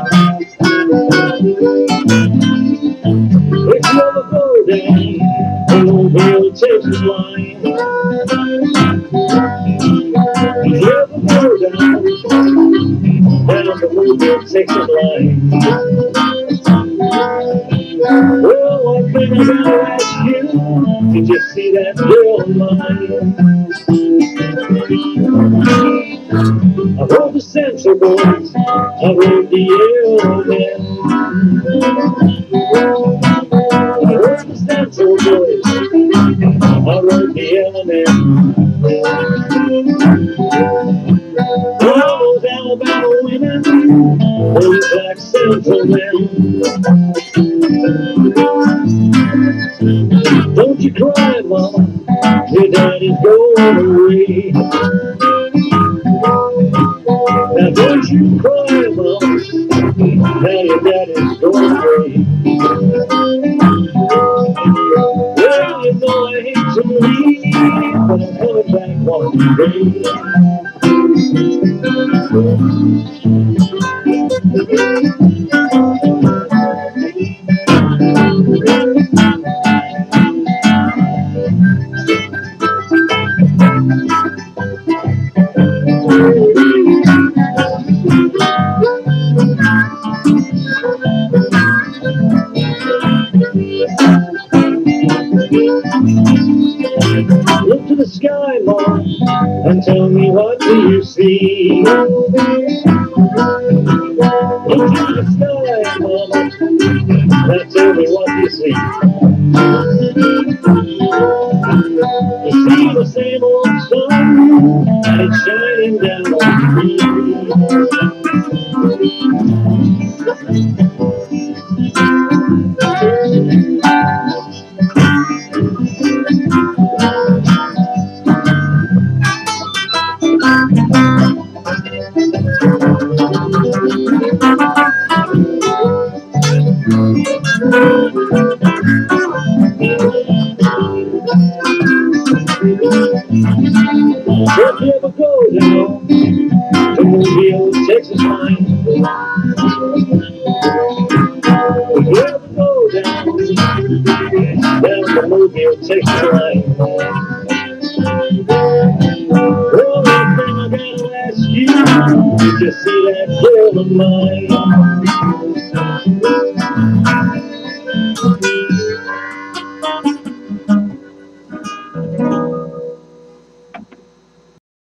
If you ever go down the Mobile, Texas line, if you ever go down the Mobile, Texas line, well, one thing I gotta ask you, did you see that girl of mine? I rode the Central Boys, I rode the L-Men. I rode the Central Boys, I rode the L-Men. All those Alabama women, they look like Central men. Don't you cry, Mama, your daddy's going away. Now don't you cry, Mama, now your daddy's going away. Well, you know I hate to leave, but I'm coming back one day. Look to the sky, Mom, and tell me, what do you see? Look to the sky, Mom, and tell me, what do you see? You see the same old sun, and it's shining down on me. If you ever go down to Mobile, Texas line, if you ever go down to Mobile, Texas line, well, one thing I gotta ask you, did you see that girl of mine?